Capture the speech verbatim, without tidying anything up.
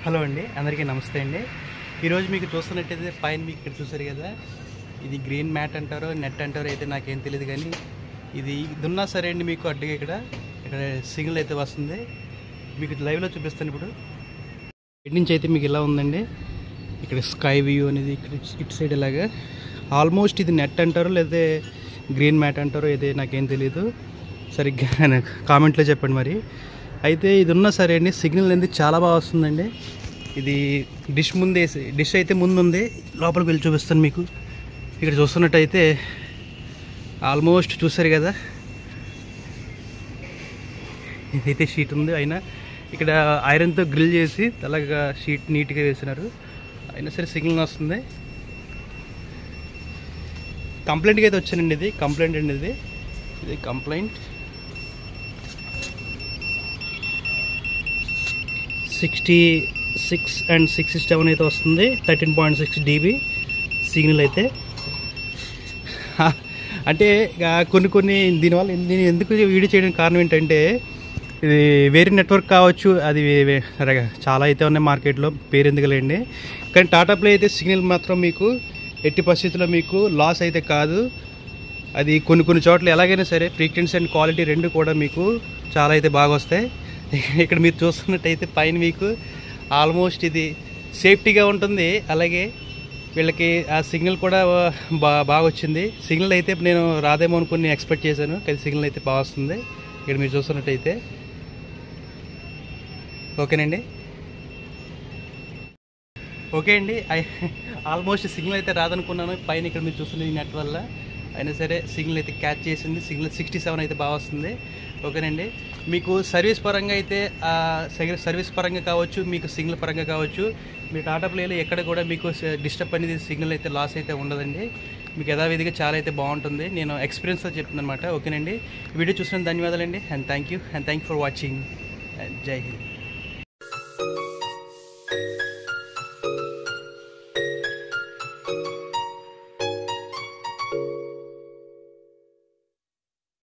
Hello అండి, అందరికీ నమస్తే అండి. ఈరోజు మీకు చూస్తున్నట్టయితే పైన మీకు ఇక్కడ చూసారు కదా, ఇది గ్రీన్ మ్యాట్ అంటారో నెట్ అంటారో అయితే నాకేం తెలియదు, కానీ ఇది ఇదున్నా సరే అండి మీకు అడ్డుగా ఇక్కడ ఇక్కడ సిగ్నల్ అయితే వస్తుంది. మీకు లైవ్లో చూపిస్తాను ఇప్పుడు. ఇటు నుంచి అయితే మీకు ఇలా ఉందండి, ఇక్కడ స్కై వ్యూ అనేది ఇక్కడ ఇటు సైడ్ ఇలాగా. ఆల్మోస్ట్ ఇది నెట్ అంటారో లేదా గ్రీన్ మ్యాట్ అంటారో అయితే నాకేం తెలియదు, సరిగ్గా కామెంట్లో చెప్పండి మరి. అయితే ఇది ఉన్నా సరే అండి సిగ్నల్ అనేది చాలా బాగా వస్తుందండి. ఇది డిష్ ముందేసి డిష్ అయితే ముందు ఉంది, లోపలికి వెళ్ళి చూపిస్తాను మీకు. ఇక్కడ చూస్తున్నట్టయితే ఆల్మోస్ట్ చూసారు కదా, ఇదైతే షీట్ ఉంది. అయినా ఇక్కడ ఐరన్తో గ్రిల్ చేసి అలాగా షీట్ నీట్గా వేసినారు, అయినా సరే సిగ్నల్ వస్తుంది. కంప్లైంట్కి అయితే వచ్చానండి, ఇది కంప్లైంట్ అండి, ఇది ఇది complaint. Sixty six and sixty seven అయితే వస్తుంది, thirteen point six dB signal అయితే. అంటే కొన్ని కొన్ని దీనివల్ల నేను ఎందుకు వీడియో చేయడానికి కారణం ఏంటంటే, ఇది వేరే నెట్వర్క్ కావచ్చు, అది చాలా అయితే ఉన్నాయి మార్కెట్లో, పేరు ఎందుకులేండి. కానీ టాటా ప్లే అయితే సిగ్నల్ మాత్రం మీకు ఎట్టి పరిస్థితుల్లో మీకు లాస్ అయితే కాదు. అది కొన్ని కొన్ని చోట్ల ఎలాగైనా సరే ఫ్రీక్వెన్సీ అండ్ క్వాలిటీ రెండు కూడా మీకు చాలా అయితే బాగా వస్తాయి. ఇక్కడ మీరు చూస్తున్నట్టయితే పైన మీకు ఆల్మోస్ట్ ఇది సేఫ్టీగా ఉంటుంది, అలాగే వీళ్ళకి ఆ సిగ్నల్ కూడా బా బాగా వచ్చింది. సిగ్నల్ అయితే నేను రాదేమో అనుకుని ఎక్స్పెక్ట్ చేశాను, కానీ సిగ్నల్ అయితే బాగా వస్తుంది. ఇక్కడ మీరు చూస్తున్నట్టయితే ఓకేనండి. ఓకే అండి, ఐ ఆల్మోస్ట్ సిగ్నల్ అయితే రాదనుకున్నాను, పైన ఇక్కడ మీరు చూస్తున్న ఈ నెట్ వల్ల అయినా సరే సిగ్నల్ అయితే క్యాచ్ చేసింది. సిగ్నల్ సిక్స్టీ సెవెన్ అయితే బాగా వస్తుంది. ఓకేనండి, మీకు సర్వీస్ పరంగా అయితే సర్వీస్ పరంగా కావచ్చు, మీకు సిగ్నల్ పరంగా కావచ్చు, మీ టాటా ప్లేలో ఎక్కడ కూడా మీకు డిస్టర్బ్ అనేది సిగ్నల్ అయితే లాస్ అయితే ఉండదండి. మీకు యథావిధిగా చాలా అయితే బాగుంటుంది, నేను ఎక్స్పీరియన్స్తో చెప్తున్నాను అనమాట. ఓకేనండి, వీడియో చూసిన ధన్యవాదాలండి, and thank you and thank you for watching, and Jai Hind.